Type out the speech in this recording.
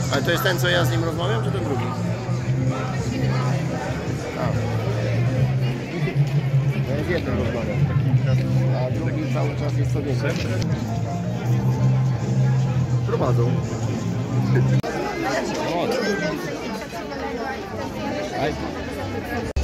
Ale to jest ten, co ja z nim rozmawiam, czy ten drugi? A. To jest jeden rozmawiam, a drugi cały czas jest sobie. Prowadzą. Aj.